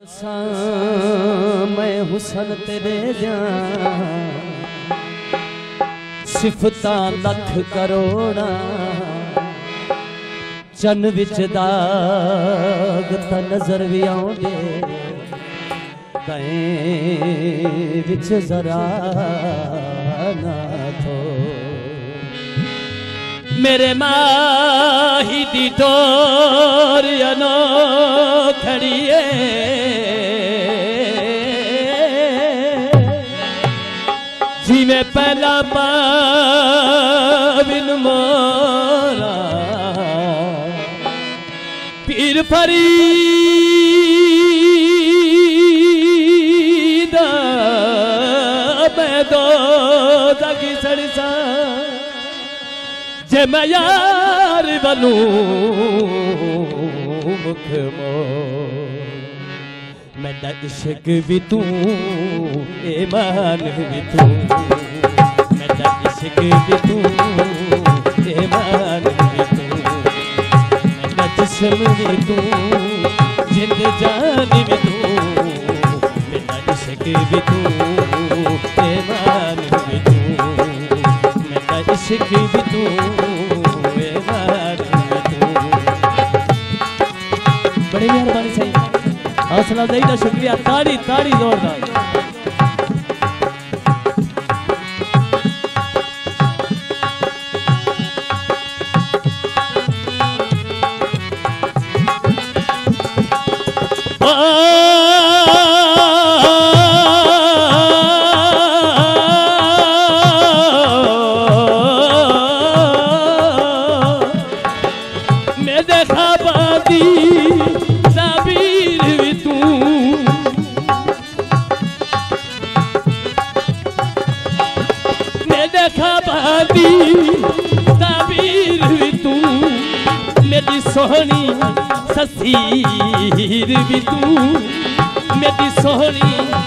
मैं हुसन तेरे सिफता लख करोड़ा चन विच दाग ता नजर भी आउंदे तैं विच जरा ना थो मेरे माही दी डोर अनो खड़िए जिमें पहला पाविन मोरा पीर फरीद मैं दो दगी सड़सा जे मैं यार बनू मुख मेरा इश्क भी तू ईमान भी तू मेरा इश्क भी तू ईमान भी तू मेरा जिस्म भी तू जिंद जान भी तू मेरा इश्क भी तू ईमान भी तू मेरा इश्क भी तू ईमान भी तू। बड़ी मेहरबानी सही हौसला अफजाई का शुक्रिया ताड़ी ताड़ी जोरदार। मैं देखा बादी ताबीर भी तू मेरी सोहनी ससीर भी तू मेरी सोहनी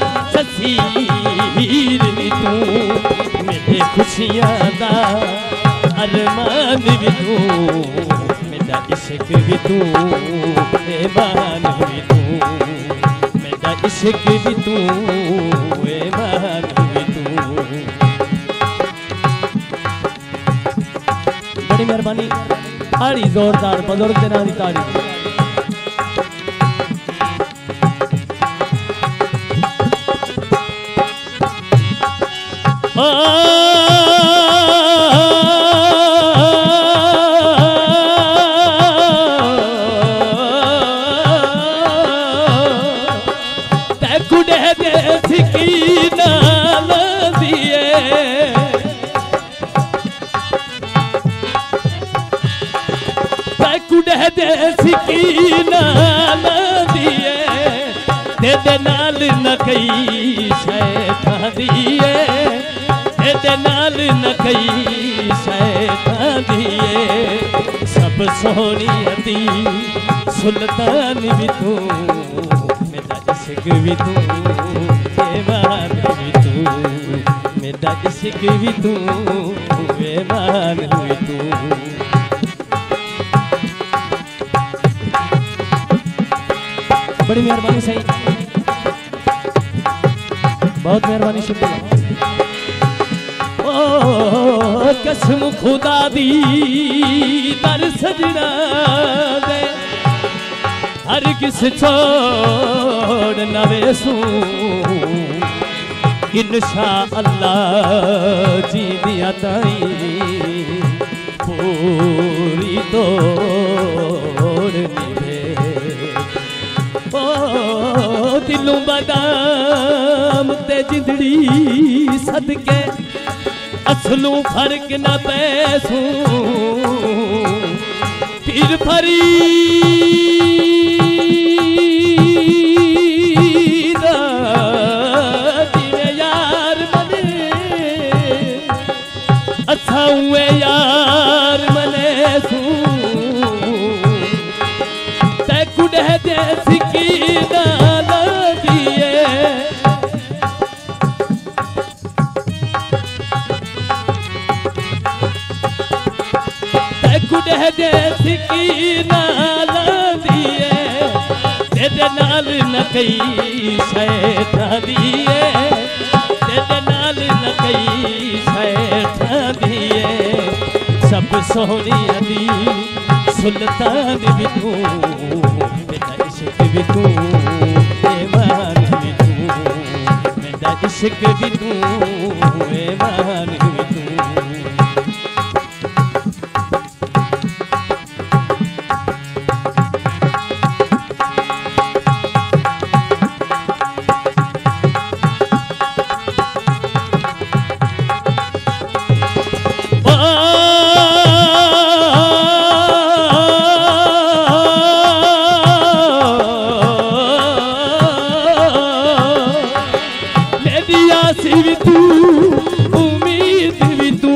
ससीर भी तू मेरे खुशियां दा अरमान भी तू मेरा इश्क भी तू ईमान भी तू मेरा इश्क भी तू ईमान भी तू। बड़ी मेहरबानी ताड़ी जोरदार बुजुर्ग दे नाम दी ताड़ी। ते कुड़े दे सिकीना दिए कुड़े दे सिकीना दिए तेरे नाल न कई शैतान दिए तेरे नाल न कई शैतान दिए सब सोहनी दी सुल्तान भी तू मेरा इश्क भी तू ईमान भी तू मेरा इश्क भी तू ईमान भी तू। बड़ी मेहरबानी सही बहुत मेहरबानी शुक्रिया। ओ कसम खुदा दी दर सजना दे हर किस छोड़ न वेसू इंशाअल्लाह जी दिया ताई पूरी तोड़ दिलों बादाम ते जिंदड़ी सदके असलों फर्क न पैसू पीर फरीद जिवे यार मने अच्छा हुए यार मने सू ते कुड़े दे सिकीना दे सिकीना दिए तेरे नाल न कई शैतां दिए, तेरे नाल न कई शैतां दिए। सब सोहनिया दी सुल्तान भी तू, मेरा इश्क भी तू, ईमान भी तू, मेरा इश्क भी तू, ईमान भी तू। भी तू, उम्मीद भी तू,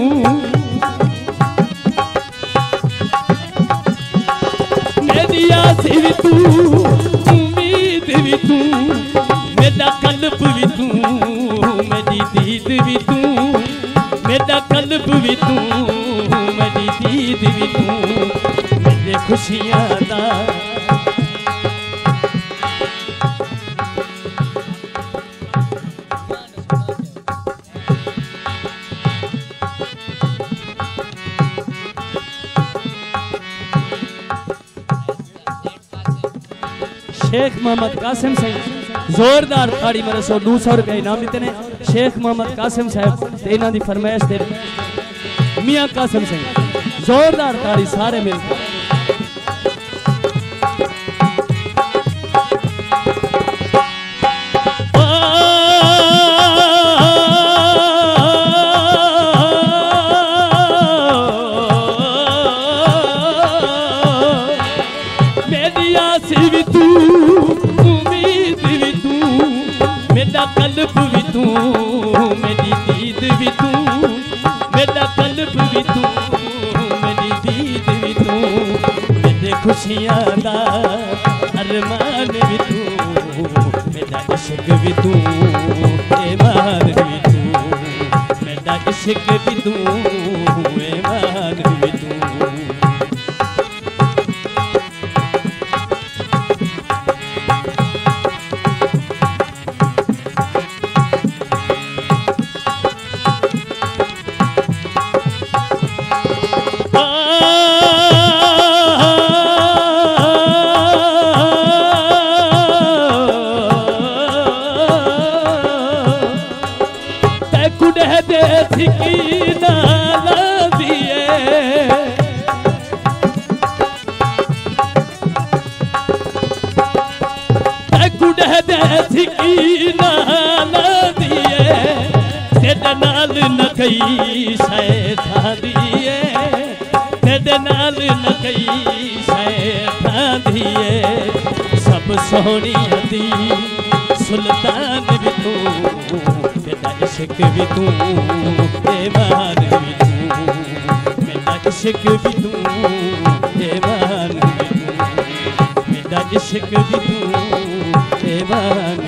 मेरी आस भी तू, उम्मीद भी तू, मेरा कल्ब भी तू, मेरी दीद भी तू, मेरा कल्ब भी तू, मेरी दीद भी तू, मेरे खुशियां दा शेख मोहम्मद कासिम साहब जोरदार ताड़ी मेरे 200 रुपये इनाम दिते ने। शेख मोहम्मद कासिम साहब इन्हां दी फरमाइश ते मियां कासिम साहब जोरदार ताड़ी सारे मिलकर। मेरी आस भी तू, उम्मीद भी तू, मेरा कल्ब भी तू, मेरी दीद भी तू, मेरा कल्ब भी तू, मेरी दीद भी तू, मेरे खुशियां दा अरमान भी तू, मेरा इश्क भी तू, ईमान भी तू, मेरा इश्क भी तू, ईमान भी तू। नाल न कई शैतां दिए, तेरे नाल न कई शैतां दिए। सब सोहनिया दी सुल्तान भी तू, मेरा इश्क भी तू, ईमान भी तू, मेरा इश्क भी तू, ईमान भी तू, मेरा इश्क भी तू, ईमान